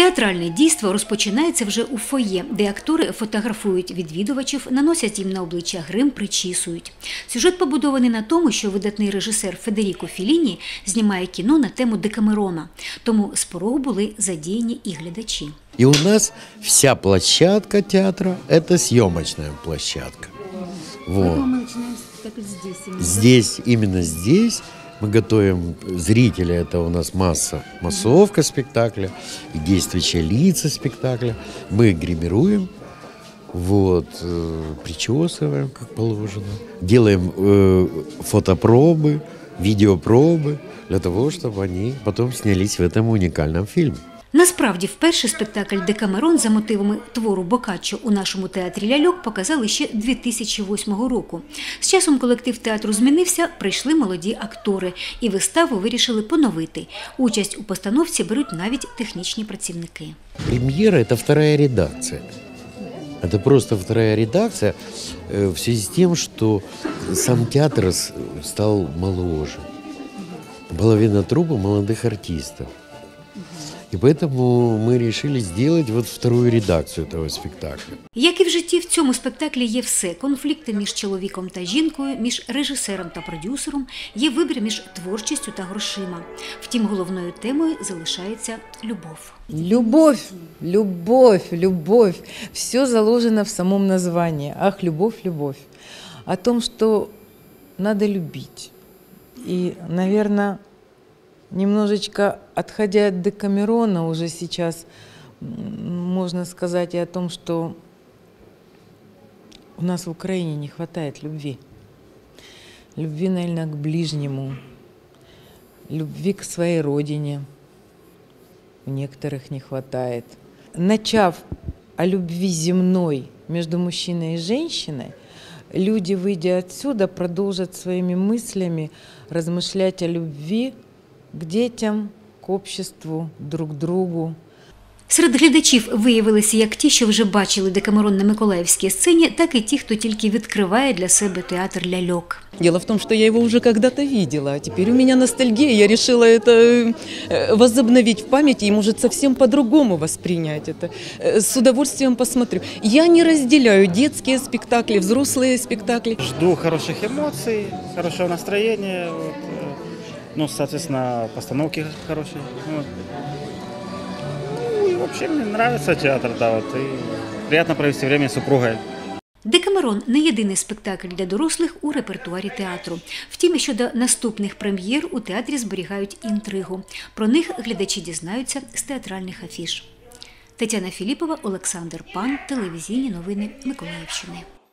Театральне дійство розпочинається вже у фоє, де актори фотографують відвідувачів, наносять їм на обличчя грим, причісують. Сюжет побудований на тому, що видатний режисер Федеріко Фелліні знімає кіно на тему Декамерона. Тому з порогу були задіяні і глядачі. И у нас вся площадка театра – это съемочная площадка. Вот. Мы начинаем спектакль здесь. Здесь, именно здесь мы готовим зрителя, это у нас массовка спектакля и действующие лица спектакля. Мы гримируем, вот, причесываем, как положено, делаем фотопробы, видеопробы для того, чтобы они потом снялись в этом уникальном фильме. Насправді, вперше спектакль «Декамерон» за мотивами твору Боккаччо у нашому театрі ляльок показали ще 2008 року. З часом колектив театру змінився, прийшли молоді актори і виставу вирішили поновити. Участь у постановці беруть навіть технічні працівники. Премьера – это вторая редакция. Это просто вторая редакция в связи с тем, что сам театр стал моложе. Половина труппы молодых артистов. И поэтому мы решили сделать вот вторую редакцию этого спектакля. Як і в житті, в цьому спектаклі є все. Конфлікти між чоловіком та жінкою, між режисером та продюсером, є вибір між творчістю та грошима. Втім, головною темою залишається любов. Любовь, любовь, любовь. Все заложено в самом названии. Ах, любовь, любовь. О том, что надо любить. И, наверное, немножечко отходя от Декамерона, уже сейчас можно сказать и о том, что у нас в Украине не хватает любви. Любви, наверное, к ближнему, любви к своей родине у некоторых не хватает. Начав о любви земной между мужчиной и женщиной, люди, выйдя отсюда, продолжат своими мыслями размышлять о любви к детям, к обществу, друг к другу. Серед глядачів виявилися як ті, що вже бачили Декамерон на Миколаївській сцені, так і ті, хто тільки відкриває для себе театр ляльок. Дело в том, что я его уже когда-то видела, а теперь у меня ностальгия, я решила это возобновить в памяти и, может, совсем по-другому воспринять это. С удовольствием посмотрю. Я не разделяю детские спектакли, взрослые спектакли. Жду хороших эмоций, хорошего настроения, вот, ну, соответственно, постановки хорошие. Вот. Ну, и вообще мне нравится театр, да, вот, и приятно провести время с супругой. «Декамерон» – не єдиний спектакль для дорослих у репертуарі театру. Втім, щодо наступних прем'єр у театрі зберігають інтригу. Про них глядачі дізнаються з театральних афіш. Тетяна Філіпова, Олександр Пан, телевізійні новини Миколаївщини.